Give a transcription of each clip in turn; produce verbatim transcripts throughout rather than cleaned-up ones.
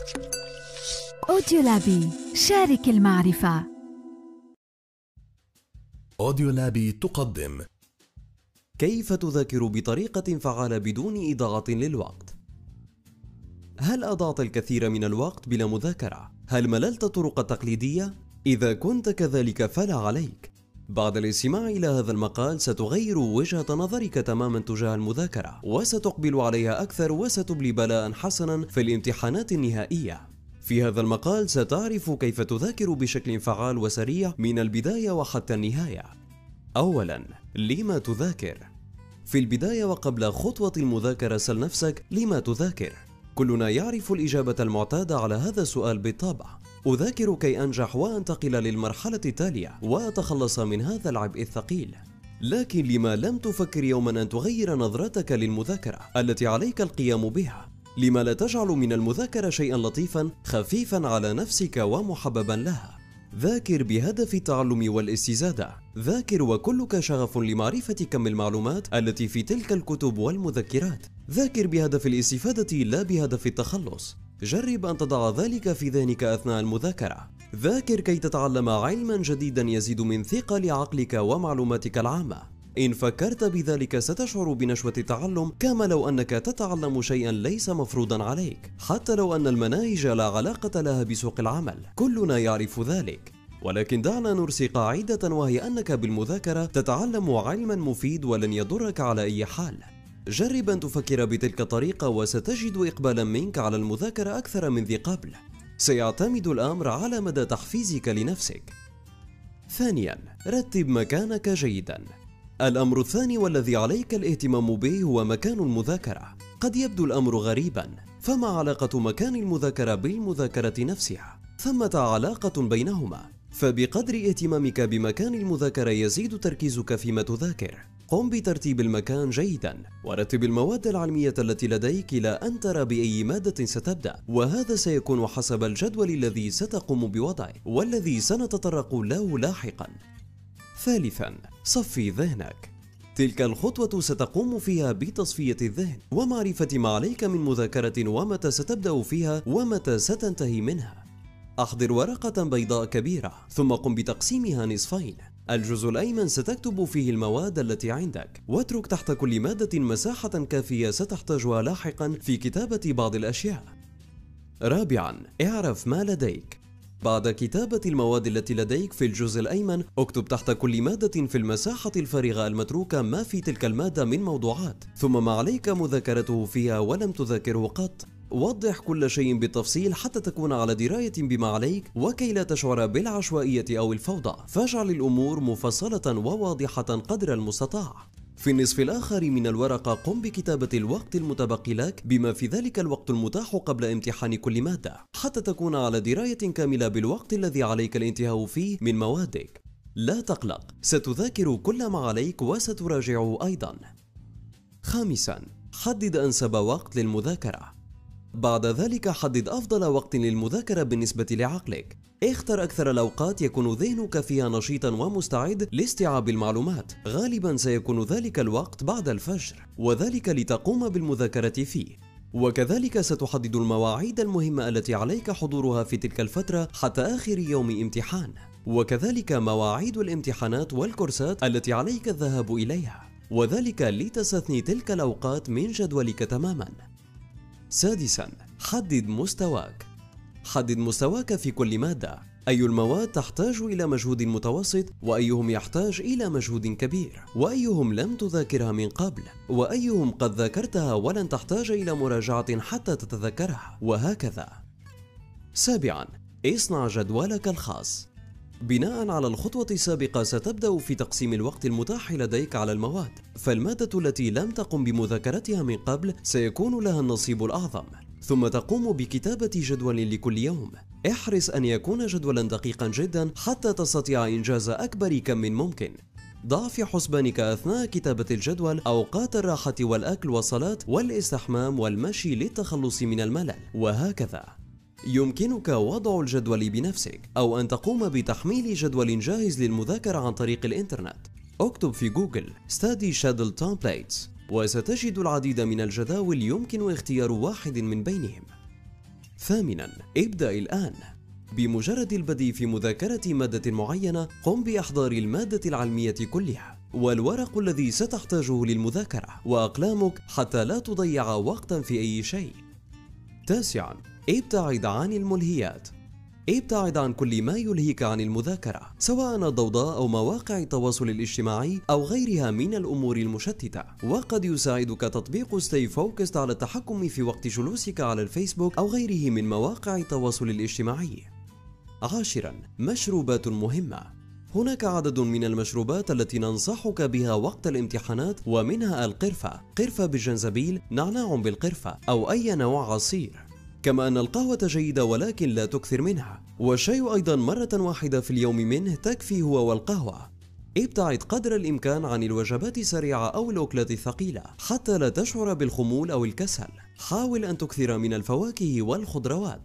أوديولابي، شارك المعرفة. أوديولابي تقدم: كيف تذاكر بطريقة فعالة بدون إضاعة للوقت؟ هل أضعت الكثير من الوقت بلا مذاكرة؟ هل مللت الطرق التقليدية؟ إذا كنت كذلك فلا عليك. بعد الاستماع إلى هذا المقال ستغير وجهة نظرك تماما تجاه المذاكرة، وستقبل عليها أكثر وستبلي بلاء حسنا في الامتحانات النهائية. في هذا المقال ستعرف كيف تذاكر بشكل فعال وسريع من البداية وحتى النهاية. أولا، لما تذاكر؟ في البداية وقبل خطوة المذاكرة سل نفسك: لما تذاكر؟ كلنا يعرف الإجابة المعتادة على هذا السؤال بالطبع: أذاكر كي أنجح وأنتقل للمرحلة التالية وأتخلص من هذا العبء الثقيل. لكن لما لم تفكر يوما أن تغير نظرتك للمذاكرة التي عليك القيام بها؟ لما لا تجعل من المذاكرة شيئا لطيفا خفيفا على نفسك ومحببا لها؟ ذاكر بهدف التعلم والاستزادة. ذاكر وكلك شغف لمعرفة كم المعلومات التي في تلك الكتب والمذكرات. ذاكر بهدف الاستفادة لا بهدف التخلص. جرب أن تضع ذلك في ذهنك أثناء المذاكرة. ذاكر كي تتعلم علما جديدا يزيد من ثقل عقلك ومعلوماتك العامة. إن فكرت بذلك ستشعر بنشوة التعلم، كما لو أنك تتعلم شيئا ليس مفروضا عليك، حتى لو أن المناهج لا علاقة لها بسوق العمل. كلنا يعرف ذلك. ولكن دعنا نرسي قاعدة، وهي أنك بالمذاكرة تتعلم علما مفيد ولن يضرك على أي حال. جرب أن تفكر بتلك الطريقة وستجد إقبالا منك على المذاكرة أكثر من ذي قبل. سيعتمد الأمر على مدى تحفيزك لنفسك. ثانيا، رتب مكانك جيدا. الأمر الثاني والذي عليك الاهتمام به هو مكان المذاكرة. قد يبدو الأمر غريبا، فما علاقة مكان المذاكرة بالمذاكرة نفسها؟ ثمة علاقة بينهما، فبقدر اهتمامك بمكان المذاكرة يزيد تركيزك فيما تذاكر. قم بترتيب المكان جيدا، ورتب المواد العلمية التي لديك إلى أن ترى بأي مادة ستبدأ، وهذا سيكون حسب الجدول الذي ستقوم بوضعه والذي سنتطرق له لاحقا. ثالثا، صفي ذهنك. تلك الخطوة ستقوم فيها بتصفية الذهن ومعرفة ما عليك من مذاكرة ومتى ستبدأ فيها ومتى ستنتهي منها. أحضر ورقة بيضاء كبيرة، ثم قم بتقسيمها نصفين. الجزء الأيمن ستكتب فيه المواد التي عندك، واترك تحت كل مادة مساحة كافية ستحتاجها لاحقا في كتابة بعض الأشياء. رابعا، اعرف ما لديك. بعد كتابة المواد التي لديك في الجزء الأيمن، اكتب تحت كل مادة في المساحة الفارغة المتروكة ما في تلك المادة من موضوعات، ثم ما عليك مذاكرته فيها ولم تذاكره قط. وضح كل شيء بالتفصيل حتى تكون على دراية بما عليك، وكي لا تشعر بالعشوائية أو الفوضى، فاجعل الأمور مفصلة وواضحة قدر المستطاع. في النصف الآخر من الورقة قم بكتابة الوقت المتبقي لك، بما في ذلك الوقت المتاح قبل امتحان كل مادة، حتى تكون على دراية كاملة بالوقت الذي عليك الانتهاء فيه من موادك. لا تقلق، ستذاكر كل ما عليك وستراجعه أيضا. خامسا، حدد أنسب وقت للمذاكرة. بعد ذلك حدد أفضل وقت للمذاكرة بالنسبة لعقلك. اختر أكثر الأوقات يكون ذهنك فيها نشيطا ومستعد لاستيعاب المعلومات. غالبا سيكون ذلك الوقت بعد الفجر، وذلك لتقوم بالمذاكرة فيه. وكذلك ستحدد المواعيد المهمة التي عليك حضورها في تلك الفترة حتى آخر يوم امتحان، وكذلك مواعيد الامتحانات والكورسات التي عليك الذهاب إليها، وذلك لتستثني تلك الأوقات من جدولك تماما. سادسا، حدد مستواك. حدد مستواك في كل مادة. أي المواد تحتاج إلى مجهود متوسط، وأيهم يحتاج إلى مجهود كبير، وأيهم لم تذاكرها من قبل، وأيهم قد ذاكرتها ولن تحتاج إلى مراجعة حتى تتذكرها، وهكذا. سابعا، اصنع جدولك الخاص. بناء على الخطوة السابقة ستبدأ في تقسيم الوقت المتاح لديك على المواد، فالمادة التي لم تقم بمذاكرتها من قبل سيكون لها النصيب الأعظم، ثم تقوم بكتابة جدول لكل يوم. احرص أن يكون جدولا دقيقا جدا حتى تستطيع إنجاز أكبر كم ممكن. ضع في حسبانك أثناء كتابة الجدول أوقات الراحة والأكل والصلاة والاستحمام والمشي للتخلص من الملل، وهكذا. يمكنك وضع الجدول بنفسك، أو أن تقوم بتحميل جدول جاهز للمذاكرة عن طريق الإنترنت. اكتب في جوجل Study Schedule Templates وستجد العديد من الجداول يمكن اختيار واحد من بينهم. ثامناً، ابدأ الآن. بمجرد البدء في مذاكرة مادة معينة، قم بإحضار المادة العلمية كلها والورق الذي ستحتاجه للمذاكرة وأقلامك حتى لا تضيع وقتا في أي شيء. تاسعاً، ابتعد عن الملهيات. ابتعد عن كل ما يلهيك عن المذاكرة، سواء الضوضاء أو مواقع التواصل الاجتماعي أو غيرها من الأمور المشتتة. وقد يساعدك تطبيق ستي فوكست على التحكم في وقت جلوسك على الفيسبوك أو غيره من مواقع التواصل الاجتماعي. عاشراً، مشروبات مهمة. هناك عدد من المشروبات التي ننصحك بها وقت الامتحانات، ومنها القرفة، قرفة بالجنزبيل، نعناع بالقرفة، أو أي نوع عصير. كما أن القهوة جيدة ولكن لا تكثر منها، والشاي أيضا مرة واحدة في اليوم منه تكفي هو والقهوة. ابتعد قدر الإمكان عن الوجبات السريعة أو الأكلات الثقيلة حتى لا تشعر بالخمول أو الكسل. حاول أن تكثر من الفواكه والخضروات.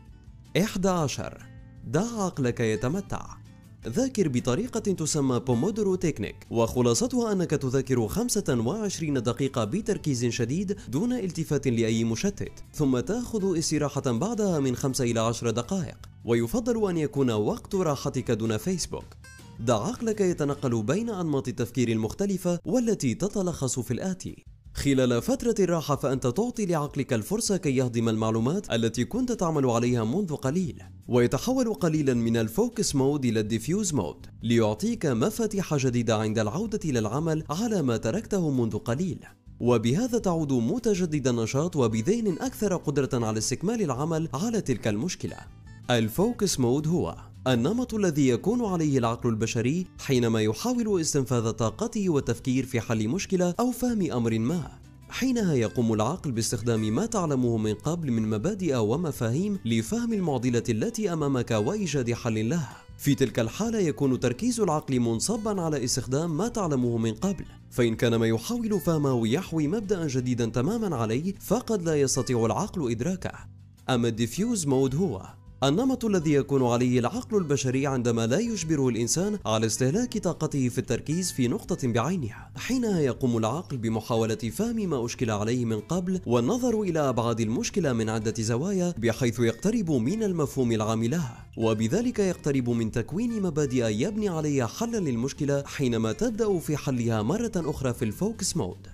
إحدى عشر، دع عقلك يتمتع. ذاكر بطريقة تسمى بومودورو تكنيك، وخلاصتها أنك تذاكر خمسة وعشرين دقيقة بتركيز شديد دون التفات لأي مشتت، ثم تأخذ استراحة بعدها من خمسة إلى عشر دقائق، ويفضل أن يكون وقت راحتك دون فيسبوك. دع عقلك يتنقل بين أنماط التفكير المختلفة والتي تتلخص في الآتي: خلال فترة الراحة فأنت تعطي لعقلك الفرصة كي يهضم المعلومات التي كنت تعمل عليها منذ قليل، ويتحول قليلا من الفوكس مود إلى الديفيوز مود ليعطيك مفاتيح جديدة عند العودة إلى العمل على ما تركته منذ قليل، وبهذا تعود متجدد النشاط وبذهن أكثر قدرة على استكمال العمل على تلك المشكلة. الفوكس مود هو النمط الذي يكون عليه العقل البشري حينما يحاول استنفاذ طاقته والتفكير في حل مشكلة أو فهم أمر ما. حينها يقوم العقل باستخدام ما تعلمه من قبل من مبادئ ومفاهيم لفهم المعضلة التي أمامك وإيجاد حل لها. في تلك الحالة يكون تركيز العقل منصبا على استخدام ما تعلمه من قبل، فإن كان ما يحاول فهمه يحوي مبدأ جديدا تماما عليه فقد لا يستطيع العقل إدراكه. أما الديفيوز مود هو النمط الذي يكون عليه العقل البشري عندما لا يجبره الإنسان على استهلاك طاقته في التركيز في نقطة بعينها. حينها يقوم العقل بمحاولة فهم ما أشكل عليه من قبل والنظر إلى أبعاد المشكلة من عدة زوايا بحيث يقترب من المفهوم العام لها، وبذلك يقترب من تكوين مبادئ يبني عليها حلا للمشكلة حينما تبدأ في حلها مرة أخرى في الفوكس مود.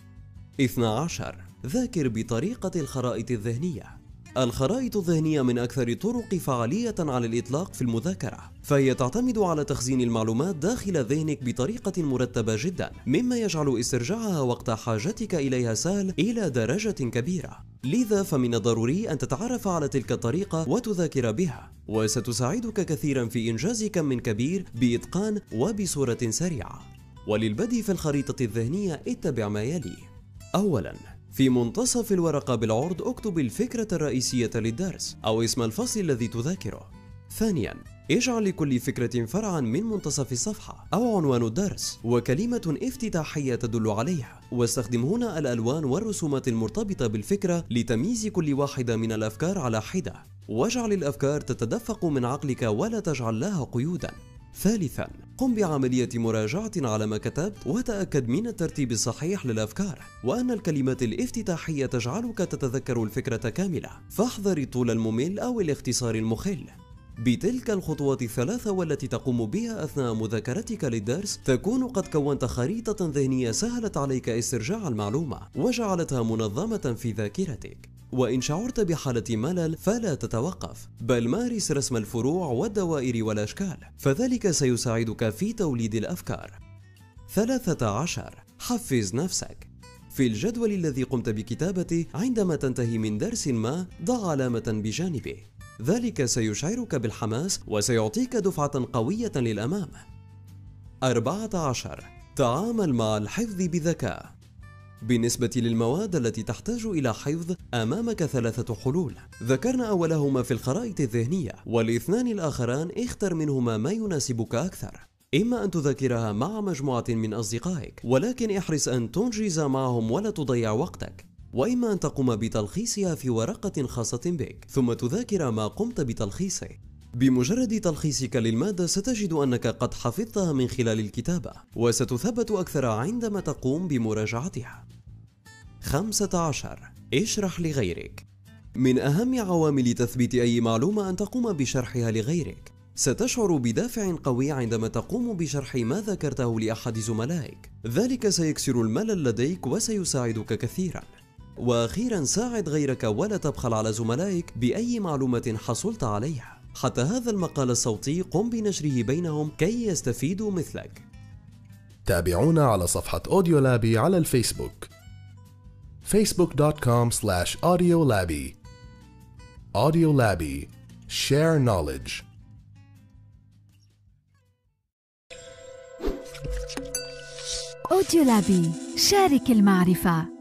اثني عشر، ذاكر بطريقة الخرائط الذهنية. الخرائط الذهنية من أكثر طرق فعالية على الإطلاق في المذاكرة، فهي تعتمد على تخزين المعلومات داخل ذهنك بطريقة مرتبة جدا، مما يجعل استرجاعها وقت حاجتك إليها سهل إلى درجة كبيرة. لذا فمن الضروري أن تتعرف على تلك الطريقة وتذاكر بها، وستساعدك كثيرا في إنجاز كم من كبير بإتقان وبصورة سريعة. وللبدء في الخريطة الذهنية اتبع ما يلي. أولا، في منتصف الورقة بالعرض اكتب الفكرة الرئيسية للدرس أو اسم الفصل الذي تذاكره. ثانياً، اجعل لكل فكرة فرعاً من منتصف الصفحة أو عنوان الدرس وكلمة افتتاحية تدل عليها، واستخدم هنا الألوان والرسومات المرتبطة بالفكرة لتمييز كل واحدة من الأفكار على حدة، واجعل الأفكار تتدفق من عقلك ولا تجعل لها قيوداً. ثالثاً، قم بعملية مراجعة على ما كتبت وتأكد من الترتيب الصحيح للأفكار، وأن الكلمات الافتتاحية تجعلك تتذكر الفكرة كاملة، فاحذر الطول الممل أو الاختصار المخل. بتلك الخطوات الثلاثة والتي تقوم بها أثناء مذاكرتك للدرس تكون قد كونت خريطة ذهنية سهلت عليك استرجاع المعلومة وجعلتها منظمة في ذاكرتك. وإن شعرت بحالة ملل فلا تتوقف، بل مارس رسم الفروع والدوائر والأشكال، فذلك سيساعدك في توليد الأفكار. ثلاثة عشر، حفز نفسك. في الجدول الذي قمت بكتابته عندما تنتهي من درس ما ضع علامة بجانبه، ذلك سيشعرك بالحماس وسيعطيك دفعة قوية للأمام. أربعة عشر، تعامل مع الحفظ بذكاء. بالنسبة للمواد التي تحتاج إلى حفظ أمامك ثلاثة حلول، ذكرنا أولهما في الخرائط الذهنية، والاثنان الآخران اختر منهما ما يناسبك أكثر. إما أن تذاكرها مع مجموعة من أصدقائك ولكن احرص أن تنجز معهم ولا تضيع وقتك، وإما أن تقوم بتلخيصها في ورقة خاصة بك ثم تذاكر ما قمت بتلخيصه. بمجرد تلخيصك للمادة ستجد أنك قد حفظتها من خلال الكتابة، وستثبت أكثر عندما تقوم بمراجعتها. خمسة عشر، اشرح لغيرك. من أهم عوامل تثبيت أي معلومة أن تقوم بشرحها لغيرك. ستشعر بدافع قوي عندما تقوم بشرح ما ذكرته لأحد زملائك، ذلك سيكسر الملل لديك وسيساعدك كثيرا. وأخيرا، ساعد غيرك ولا تبخل على زملائك بأي معلومة حصلت عليها. حتى هذا المقال الصوتي قم بنشره بينهم كي يستفيدوا مثلك. تابعونا على صفحة أوديولابي على الفيسبوك facebook dot com slash audiolabby. Audiolabby. Share knowledge. أوديولابي، شارك المعرفة.